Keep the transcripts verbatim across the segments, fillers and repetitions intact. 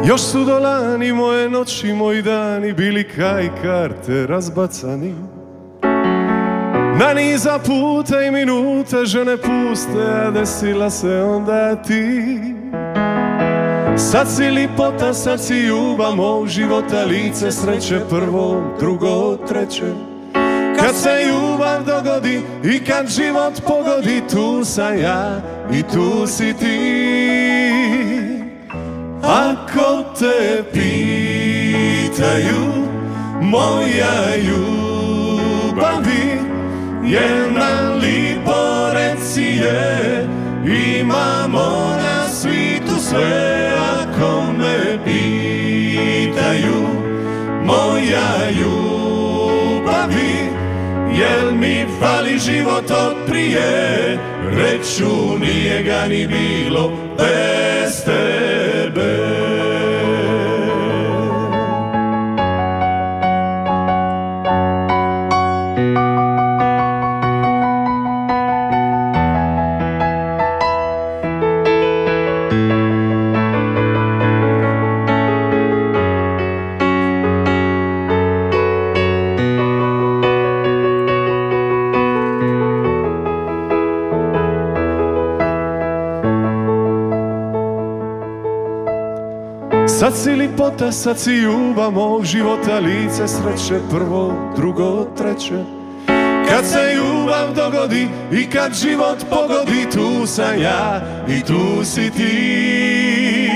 Još su dolani moje noći, moji dani, bili kaj karte razbacani. Na niza puta i minuta žene puste, a desila se onda ti. Sad si lipota, sad si ljubav mog života, lice sreće prvo, drugo, treće. Kad se ljubav dogodi i kad život pogodi, tu sam ja i tu si ti. Ako te pitaju, moja ljubavi, jedna lipo reci je, imamo na svitu sve. Ako me pitaju, moja ljubavi, jel mi fali život od prije, reću nije ga ni bilo bez tebe. Sad si lipota, sad si ljubav mog života, lice sreće prvo, drugo, treće. Kad se ljubav dogodi i kad život pogodi, tu sam ja i tu si ti.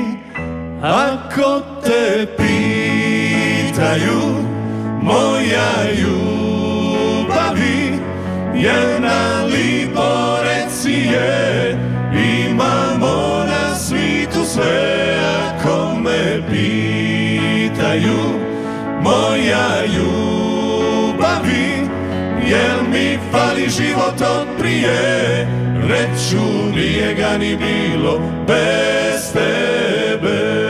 Ako te pitaju, moja ljubavi, jedna lipo reci je, imamo na svitu sve. Ako me pitaju, moja ljubavi, jel mi fali život od prije, reću nije ga ni bilo bez tebe.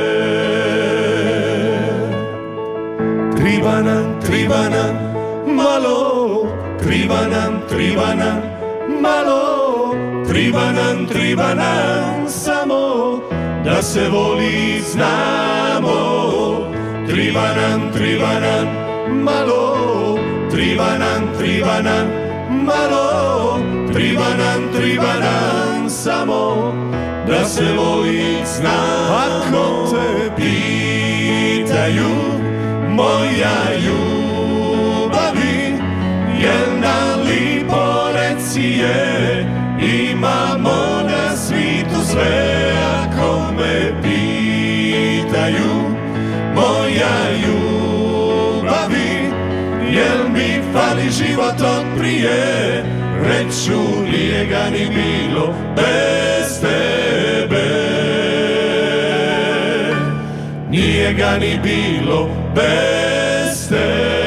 Triba nam, triba nam malo, triba nam, triba nam malo, triba nam, triba nam samo da se voli znamo. Triba nam, triba nam malo, triba nam, triba nam malo, triba nam, triba nam samo da se voli znamo. Ako te pitaju, moja ljubavi, jedna lipo reci je, imamo na svitu sve. Ako me pitaju, moja ljubavi, jel mi fali život od prije, reću nije ga ni bilo bez tebe. Nije ga ni bilo bez tebe.